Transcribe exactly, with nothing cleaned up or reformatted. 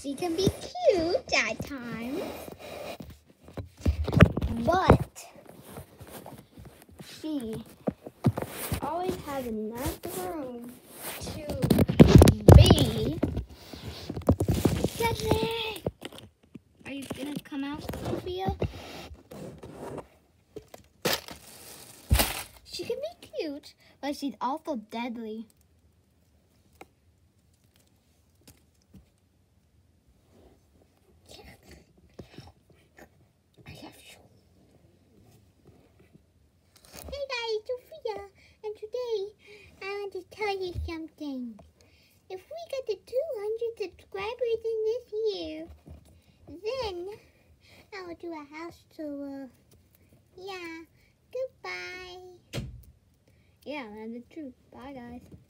She can be cute at times, but she always has enough room to be. Deadly! Are you gonna come out, Sophia? She can be cute, but she's also deadly. Hey guys, Sophia, and today I want to tell you something. If we get to two hundred subscribers in this year, then I will do a house tour. Yeah, goodbye. Yeah, that's the truth. Bye guys.